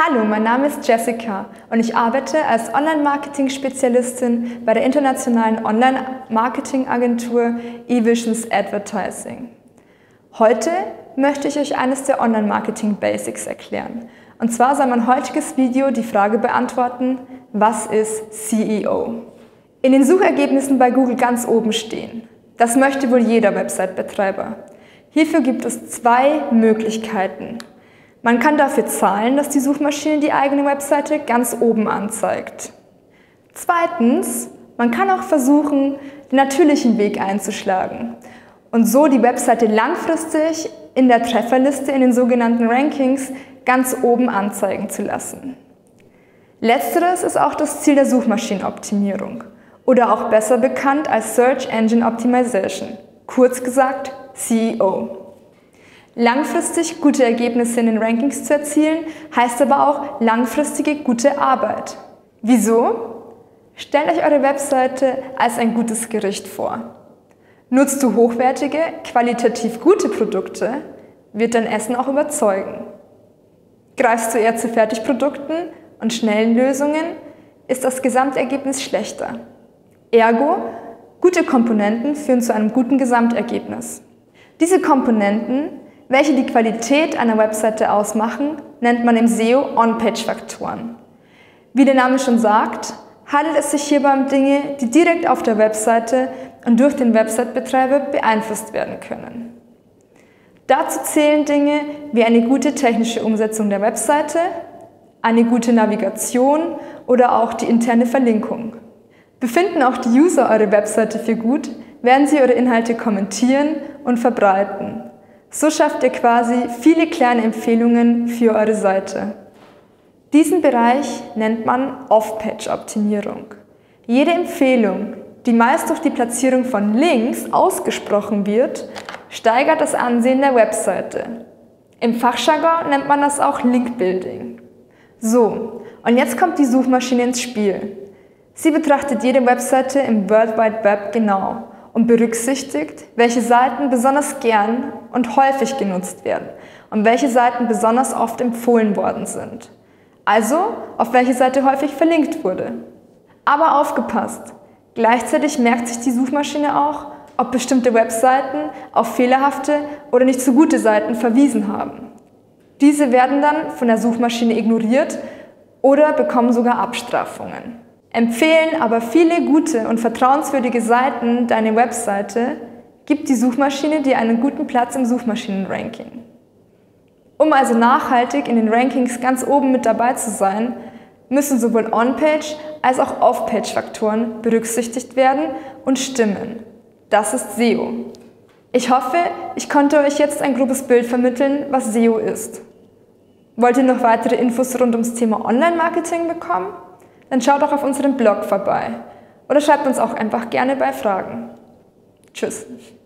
Hallo, mein Name ist Jessica und ich arbeite als Online-Marketing-Spezialistin bei der internationalen Online-Marketing-Agentur eVisions Advertising. Heute möchte ich euch eines der Online-Marketing-Basics erklären. Und zwar soll mein heutiges Video die Frage beantworten: Was ist SEO? In den Suchergebnissen bei Google ganz oben stehen. Das möchte wohl jeder Website-Betreiber. Hierfür gibt es zwei Möglichkeiten. Man kann dafür zahlen, dass die Suchmaschine die eigene Webseite ganz oben anzeigt. Zweitens, man kann auch versuchen, den natürlichen Weg einzuschlagen und so die Webseite langfristig in der Trefferliste in den sogenannten Rankings ganz oben anzeigen zu lassen. Letzteres ist auch das Ziel der Suchmaschinenoptimierung oder auch besser bekannt als Search Engine Optimization, kurz gesagt SEO. Langfristig gute Ergebnisse in den Rankings zu erzielen, heißt aber auch langfristige gute Arbeit. Wieso? Stellt euch eure Webseite als ein gutes Gericht vor. Nutzt du hochwertige, qualitativ gute Produkte, wird dein Essen auch überzeugen. Greifst du eher zu Fertigprodukten und schnellen Lösungen, ist das Gesamtergebnis schlechter. Ergo, gute Komponenten führen zu einem guten Gesamtergebnis. Diese Komponenten, welche die Qualität einer Webseite ausmachen, nennt man im SEO On-Page-Faktoren. Wie der Name schon sagt, handelt es sich hierbei um Dinge, die direkt auf der Webseite und durch den Website-Betreiber beeinflusst werden können. Dazu zählen Dinge wie eine gute technische Umsetzung der Webseite, eine gute Navigation oder auch die interne Verlinkung. Befinden auch die User eure Webseite für gut, werden sie eure Inhalte kommentieren und verbreiten. So schafft ihr quasi viele kleine Empfehlungen für eure Seite. Diesen Bereich nennt man Off-Page-Optimierung. Jede Empfehlung, die meist durch die Platzierung von Links ausgesprochen wird, steigert das Ansehen der Webseite. Im Fachjargon nennt man das auch Link-Building. So, und jetzt kommt die Suchmaschine ins Spiel. Sie betrachtet jede Webseite im World Wide Web genau und berücksichtigt, welche Seiten besonders gern und häufig genutzt werden und welche Seiten besonders oft empfohlen worden sind. Also, auf welche Seite häufig verlinkt wurde. Aber aufgepasst! Gleichzeitig merkt sich die Suchmaschine auch, ob bestimmte Webseiten auf fehlerhafte oder nicht so gute Seiten verwiesen haben. Diese werden dann von der Suchmaschine ignoriert oder bekommen sogar Abstrafungen. Empfehlen aber viele gute und vertrauenswürdige Seiten deine Webseite, gibt die Suchmaschine dir einen guten Platz im Suchmaschinenranking. Um also nachhaltig in den Rankings ganz oben mit dabei zu sein, müssen sowohl On-Page als auch Off-Page-Faktoren berücksichtigt werden und stimmen. Das ist SEO. Ich hoffe, ich konnte euch jetzt ein grobes Bild vermitteln, was SEO ist. Wollt ihr noch weitere Infos rund ums Thema Online-Marketing bekommen? Dann schaut auch auf unserem Blog vorbei oder schreibt uns auch einfach gerne bei Fragen. Tschüss!